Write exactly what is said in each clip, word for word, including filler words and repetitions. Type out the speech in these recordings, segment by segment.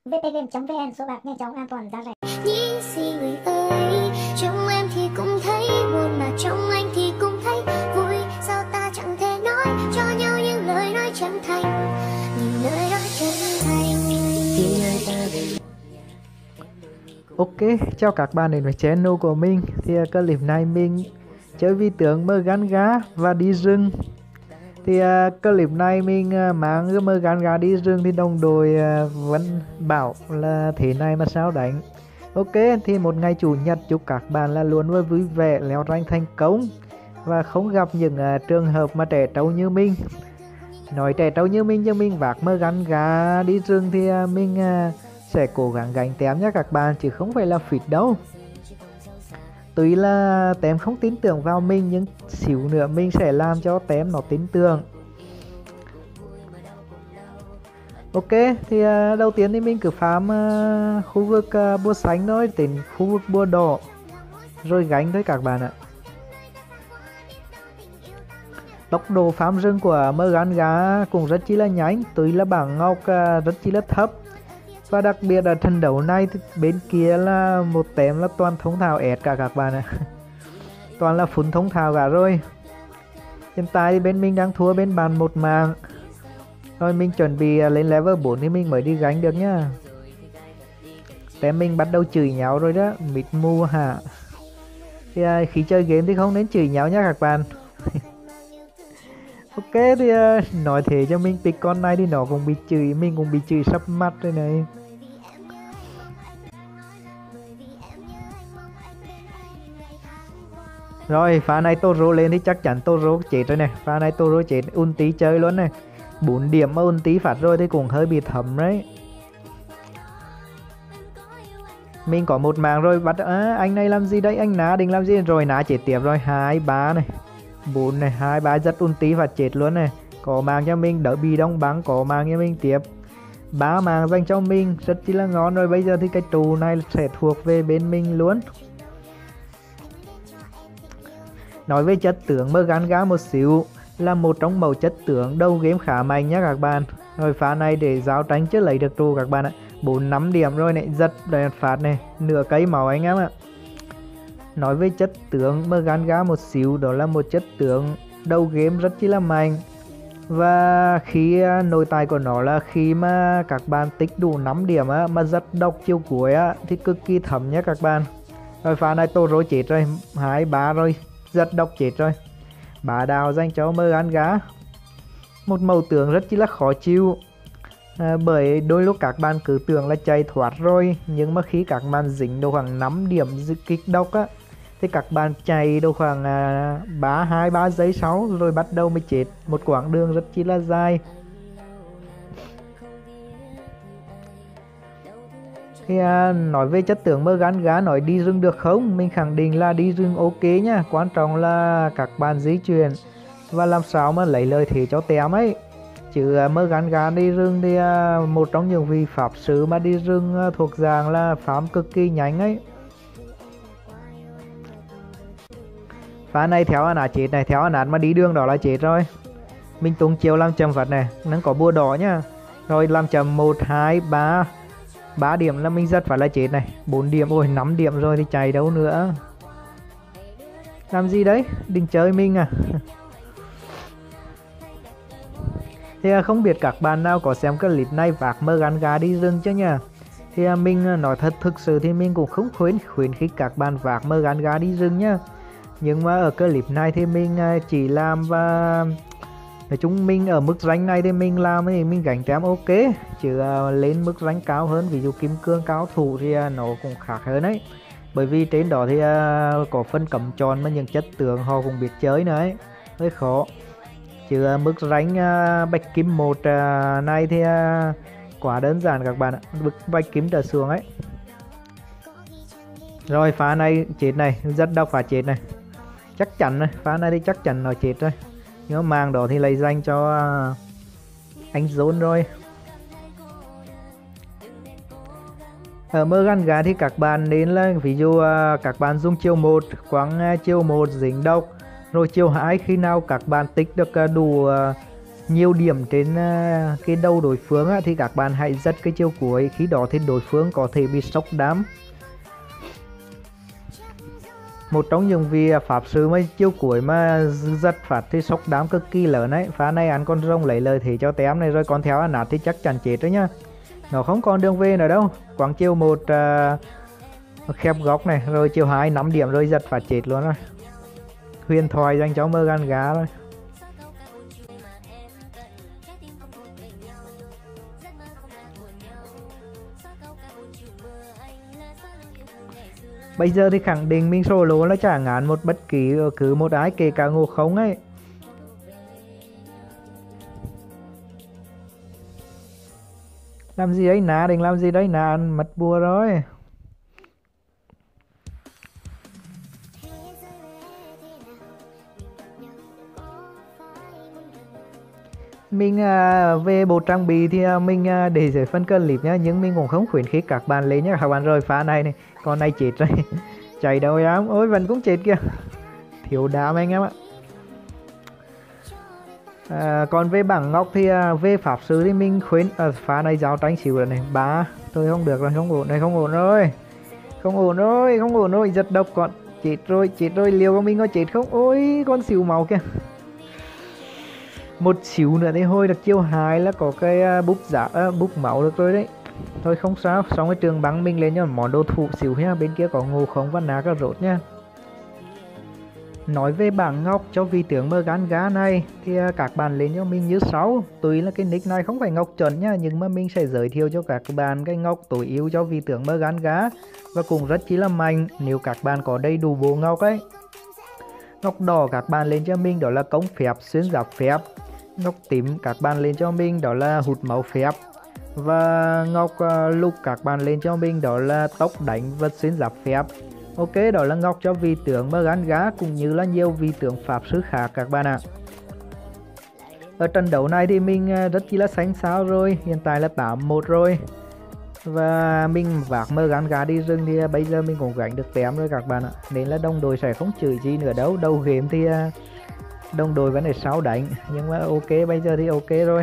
vê pê game chấm vn, số bạc nhanh chóng an toàn giá rẻ. Nghĩ gì người ơi, trong em thì cũng thấy buồn mà trong anh thì cũng thấy vui. Sao ta chẳng thể nói cho nhau những lời nói chân thành, những lời nói chân thành. Ok, chào các bạn đến với channel của mình. Thì clip này mình chơi vi tướng mơ gan gá và đi rừng. Thì uh, clip này mình uh, mang cái mơ gan gá đi rừng thì đồng đội uh, vẫn bảo là thế này mà sao đánh. Ok, thì một ngày chủ nhật chúc các bạn là luôn vui vui vẻ, leo rank thành công và không gặp những uh, trường hợp mà trẻ trâu như mình. Nói trẻ trâu như mình chứ mình vác mơ gan gá đi rừng thì uh, mình uh, sẽ cố gắng gánh tém nhé các bạn, chứ không phải là fit đâu. Tuy là tém không tin tưởng vào mình, nhưng xíu nữa mình sẽ làm cho tém nó tin tưởng. Ok, thì uh, đầu tiên thì mình cứ farm uh, khu vực uh, bua xanh thôi, đến khu vực bua đỏ rồi gánh thôi các bạn ạ. Tốc độ farm rừng của mơ gan gá cũng rất chi là nhanh, tuy là bảng ngọc uh, rất chi là thấp. Và đặc biệt ở trận đấu này thì bên kia là một tém là toàn thông thạo ép cả các bạn ạ. Toàn là phun thông thạo cả rồi. Hiện tại thì bên mình đang thua bên bàn một mạng. Rồi mình chuẩn bị lên level bốn thì mình mới đi gánh được nhá. Tém mình bắt đầu chửi nhau rồi đó, mịt mù hả. Thì à, khi chơi game thì không nên chửi nhau nhá các bạn. Ok, thì uh, nói thế cho mình pick con này thì nó cũng bị chửi, mình cũng bị chửi sắp mắt rồi này. Rồi pha này Toro lên thì chắc chắn Toro chết rồi này. Pha này Toro chết, ulti chơi luôn này. Bốn điểm mà ulti phát rồi thì cũng hơi bị thấm đấy. Mình có một mạng rồi, bắt à, anh này làm gì đấy, anh Ná định làm gì rồi, Ná chết tiếp rồi. Hai ba này, bốn này, hai ba rất ulti và chết luôn này. Có mạng cho mình đỡ bị đông bắn, có mạng cho mình tiếp. Ba mạng dành cho mình rất chi là ngon rồi. Bây giờ thì cái trụ này sẽ thuộc về bên mình luôn. Nói về chất tướng mơ gan gá một xíu, là một trong mẫu chất tướng đầu game khá mạnh nhá các bạn. Rồi pha này để giao tranh chứ lấy được trụ các bạn ạ. Bốn năm điểm rồi này, rất đẹp phát này, nửa cây máu anh em ạ. Nói về chất tướng mơ gan gá một xíu, đó là một chất tướng đầu game rất chi là mạnh. Và khi nội tài của nó là khi mà các bạn tích đủ năm điểm á, mà rất độc chiêu cuối á, thì cực kỳ thấm nhé các bạn. Rồi pha này Toro chết rồi, hai ba rồi, rất độc chết rồi. Bá đào dành cho mơ gan gá, một màu tướng rất chi là khó chịu. À, bởi đôi lúc các bạn cứ tưởng là chạy thoát rồi, nhưng mà khi các bạn dính được khoảng năm điểm kích độc á, thì các bạn chạy được khoảng ba hai ba giây sau rồi bắt đầu mới chết. Một quãng đường rất chi là dài. Thì à, nói về chất tướng mơ gan gá, nói đi rừng được không? Mình khẳng định là đi rừng ok nhá. Quan trọng là các bạn di chuyển và làm sao mà lấy lời thế cho tém ấy. Chứ à, mơ gan gá đi rừng thì à, một trong những vị pháp sư mà đi rừng à, thuộc dạng là farm cực kỳ nhanh ấy. Pha này theo anh chết này, theo anh mà đi đường đó là chết rồi. Mình tung chiều làm chậm vật này, nó có bùa đỏ nhá. Rồi làm chậm một hai ba, ba điểm là mình rất phải là chết này. Bốn điểm, ôi năm điểm rồi thì chạy đâu nữa. Làm gì đấy, định chơi mình à. Thì không biết các bạn nào có xem cái clip này vác mơ gan gá đi rừng chứ nha. Thì mình nói thật, thực sự thì mình cũng không khuyến khuyến khích các bạn vác mơ gan gá đi rừng nhá. Nhưng mà ở clip này thì mình chỉ làm và nói chung mình ở mức rank này thì mình làm thì mình gánh tém ok. Chứ lên mức rank cao hơn, ví dụ kim cương cao thủ thì nó cũng khác hơn đấy. Bởi vì trên đó thì có phân cấm chọn mà những chất tướng họ cũng biết chơi nữa ấy, hơi khó. Chứ mức rank bạch kim một này thì quá đơn giản các bạn ạ, mức bạch kim trở xuống ấy. Rồi pha này chết này, rất đau phải chết này. Chắc chắn này, pha này thì chắc chắn nó chết rồi. Nhưng mà màng đó thì lấy danh cho anh Zone rồi. Ở mơ gan gá thì các bạn nên là ví dụ các bạn dùng chiêu một, quăng chiêu một dính độc. Rồi chiêu hai khi nào các bạn tích được đủ nhiều điểm trên uh, cái đầu đối phương á, thì các bạn hãy giật cái chiêu cuối, khi đó thì đối phương có thể bị sốc đám. Một trong những vị pháp sư mà chiêu cuối mà giật phạt thì sốc đám cực kỳ lớn đấy. Pha này ăn con rồng lấy lời thì cho tém này, rồi còn theo ăn nát thì chắc chắn chết đấy nhá. Nó không còn đường về nữa đâu. Quảng chiêu một uh, khép góc này, rồi chiêu hai năm điểm rồi giật phạt chết luôn rồi. Huyền thoại dành cho Morgan Gá rồi. Bây giờ thì khẳng định mình solo là chả ngán một bất kỳ cứ một ai, kể cả Ngộ Không ấy. Làm gì đấy nà, định làm gì đấy nà, ăn mất bùa rồi. Mình à, về bộ trang bị thì à, mình à, để dưới phần clip nhá, nhưng mình cũng không khuyến khích các bạn lên nhá các bạn. Rồi pha này này, con này chết rồi. Chạy đâu em, ôi vẫn cũng chết kìa, thiếu đám anh em ạ. À, còn về bảng ngọc thì à, về pháp sư thì mình khuyến à, pha này giao tranh xíu rồi này, ba tôi không được rồi, không ổn này, không ổn rồi, không ổn rồi, không ổn rồi, giật độc còn chết rồi, chết rồi, liều của mình có chết không? Ôi con xỉu máu kìa, một xíu nữa thì thôi được chiêu hai là có cái búp giả à, búp máu được rồi đấy. Thôi không sao, xong cái trường bắn mình lên cho món đồ thủ xíu nha. Bên kia có Ngộ Không và Ná Cà Rốt nha. Nói về bảng ngọc cho vị tướng Morgan Gá này thì các bạn lên cho mình như sau. Tuy là cái nick này không phải ngọc chuẩn nha, nhưng mà mình sẽ giới thiệu cho các bạn cái ngọc tối ưu cho vị tướng Morgan Gá, và cũng rất chỉ là mạnh nếu các bạn có đầy đủ bộ ngọc ấy. Ngọc đỏ các bạn lên cho mình đó là công phép xuyên giáp phép. Ngọc tím các bạn lên cho mình đó là hút máu phép. Và ngọc uh, lục các bạn lên cho mình đó là tốc đánh và xuyên giáp phép. Ok, đó là ngọc cho vị tướng Morgan Gá cũng như là nhiều vị tướng pháp sư khác các bạn ạ. Ở trận đấu này thì mình uh, rất chỉ là xanh xao rồi, hiện tại là tám một rồi. Và mình vác Morgan Gá đi rừng thì uh, bây giờ mình cũng gánh được tém rồi các bạn ạ. Nên là đồng đội sẽ không chửi gì nữa đâu. Đầu game thì uh, đồng đội vẫn để sáu đánh, nhưng mà ok, bây giờ thì ok rồi.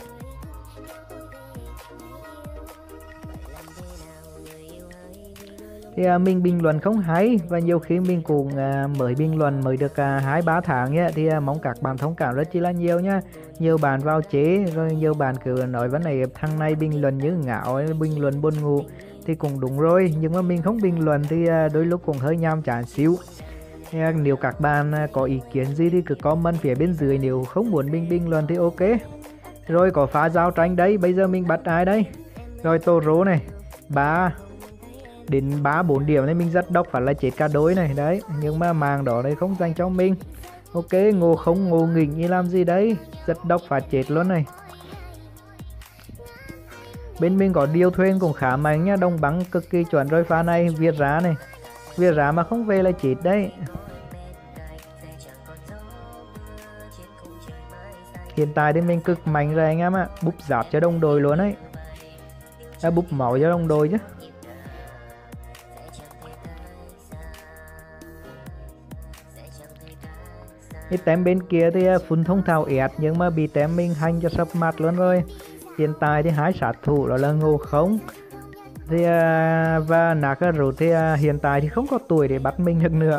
Thì à, mình bình luận không hay, và nhiều khi mình cũng à, mới bình luận mới được hai à, ba tháng nhé, thì à, mong các bạn thông cảm rất chi là nhiều nhá. Nhiều bạn vào chế, rồi nhiều bạn cứ nói vấn này thằng này bình luận như ngạo, bình luận buồn ngủ, thì cũng đúng rồi, nhưng mà mình không bình luận thì à, đôi lúc cũng hơi nhàm chán xíu. Thì, à, nếu các bạn à, có ý kiến gì thì cứ comment phía bên dưới, nếu không muốn mình bình luận thì ok. Rồi có phá giao tranh đấy, bây giờ mình bắt ai đây? Rồi Toro này, ba đến ba bốn điểm này mình rất độc phải là chết cả đôi này đấy, nhưng mà màng đó đây không dành cho mình. Ok, Ngộ Không ngộ nghĩnh như làm gì đấy, rất độc phải chết luôn này. Bên mình có điều thuyền cũng khá mạnh nhá, đồng bắn cực kỳ chuẩn rồi. Pha này viết ra này, viết ra mà không về là chết đấy. Hiện tại thì mình cực mạnh rồi anh em ạ, búp giáp cho đồng đội luôn đấy, à, búp máu cho đồng đội chứ. Cái tem bên kia thì phun thông thảo ẹt, nhưng mà bị tem mình hành cho sập mặt luôn rồi. Hiện tại thì hai sát thủ đó là Ngộ Không thì và Ná Cà Rốt thì hiện tại thì không có tuổi để bắt mình được nữa.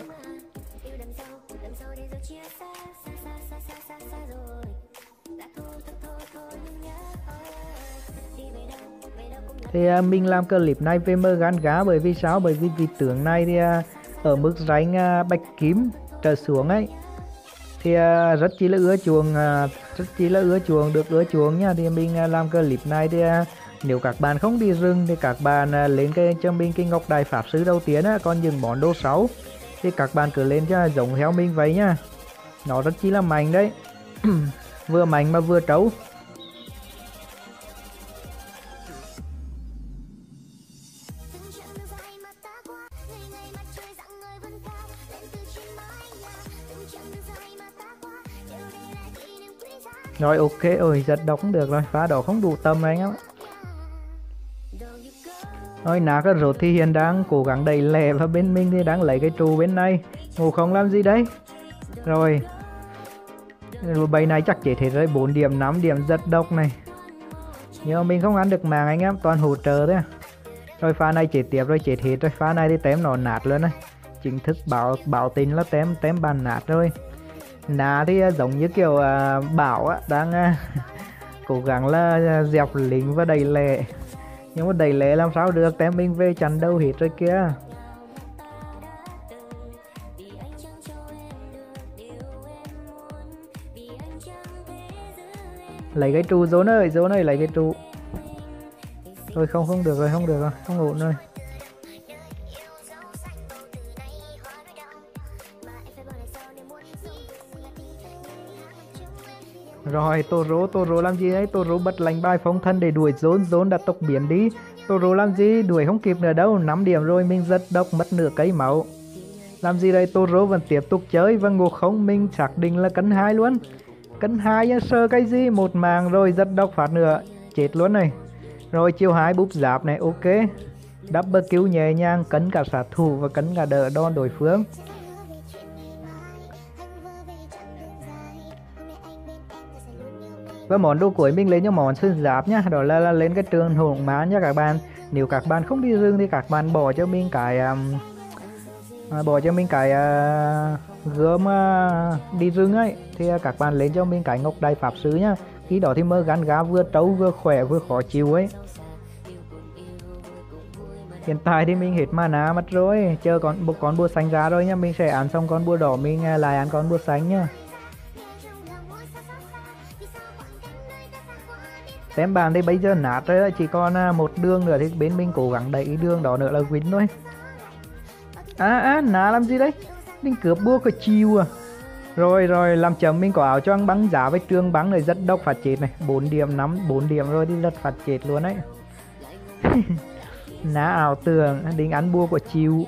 Thì mình làm clip này về Morgan Gá bởi vì sao? Bởi vì vị tướng này thì ở mức rank bạch kim trở xuống ấy thì uh, rất chỉ là ưa chuộng, uh, rất chỉ là ưa chuộng, được ưa chuộng nha. Thì mình uh, làm clip này thì uh, nếu các bạn không đi rừng thì các bạn uh, lên cái cho mình cái ngọc đài pháp sư đầu tiên á, còn những món đồ sáu thì các bạn cứ lên cho giống theo mình vậy nhá. Nó rất chỉ là mạnh đấy. Vừa mạnh mà vừa trấu. Rồi ok, ôi giật độc cũng được rồi, phá đỏ không đủ tâm anh em. Rồi Ná Cà Rốt thì hiện đang cố gắng đẩy lẻ, và bên mình thì đang lấy cái trụ bên này. Ngộ Không làm gì đấy? Rồi Bầy này chắc chết hết rồi, bốn điểm, năm điểm giật độc này. Nhưng mà mình không ăn được màng anh em, toàn hỗ trợ đấy. Rồi pha này chết tiếp rồi, chết hết rồi. Pha này thì tém nó nát luôn này. Chính thức bảo bảo tin là tém tém bàn nát rồi. Ná thì giống như kiểu uh, bảo á, đang uh, cố gắng là uh, dẹp lính và đẩy lệ. Nhưng mà đẩy lệ làm sao được, tém mình về chắn đâu hết rồi kia. Lấy cái trụ Zone ơi, Zone ơi lấy cái trụ. Thôi không không được rồi, không được rồi, không ổn rồi. Rồi Toro, Toro làm gì đấy? Toro bật lệnh bài phong thân để đuổi Zone, Zone đã tốc biến đi. Toro làm gì? Đuổi không kịp nữa đâu, năm điểm rồi, mình rất độc, mất nửa cây máu. Làm gì đây? Toro vẫn tiếp tục chơi và ngộ không, mình xác định là cân hai luôn. Cân hai sơ cái gì, một màng rồi, rất độc phát nữa, chết luôn này. Rồi chiêu hai búp giáp này, ok. Double kill nhẹ nhàng, cấn cả sát thủ và cấn cả đỡ đòn đối phương. Và món đồ cuối mình lên cho món sơn giáp nhá, đó là, là lên cái trường hồn mán nha các bạn. Nếu các bạn không đi rừng thì các bạn bỏ cho mình cái um, à, bỏ cho mình cái uh, gươm uh, đi rừng ấy, thì uh, các bạn lên cho mình cái ngọc đại pháp sư nhá. Khi đó thì mơ gan gá vừa trâu vừa khỏe vừa khó chịu ấy. Hiện tại thì mình hết mana mất rồi, chờ con một con búa xanh ra rồi nhá, mình sẽ ăn xong con búa đỏ mình uh, lại ăn con búa xanh nhá. Tem bàn thì bây giờ nát rồi, chỉ còn một đường nữa thì bên mình cố gắng đẩy đường đó nữa là win thôi. À à, ná làm gì đấy? Mình cướp búa của chiêu à. Rồi rồi, làm chấm mình có áo choàng bắn giá với trường bắn này, rất độc phạt chết này. bốn điểm, năm, bốn điểm rồi đi lật phạt chết luôn đấy. Ná ảo tưởng, định ăn búa của chiêu.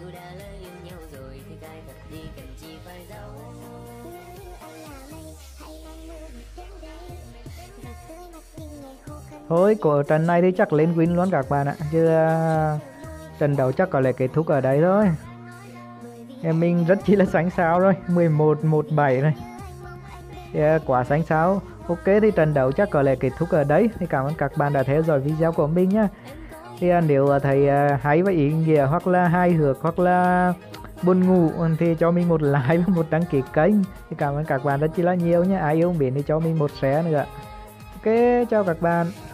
Thôi, của trận này thì chắc lên win luôn các bạn ạ. Chứ uh, trận đấu chắc có lẽ kết thúc ở đây thôi. Em mình rất chỉ là sánh sao rồi, mười một một bảy này. Yeah, quá sánh sao. Ok thì trận đấu chắc có lẽ kết thúc ở đây. Thì cảm ơn các bạn đã theo dõi video của mình nhá. Thì uh, nếu thấy uh, hay và ý nghĩa hoặc là hài hước hoặc là buồn ngủ thì cho mình một like và một đăng ký kênh. Thì cảm ơn các bạn rất chỉ là nhiều nhé. Ai yêu mến thì cho mình một share nữa. Ok, chào các bạn.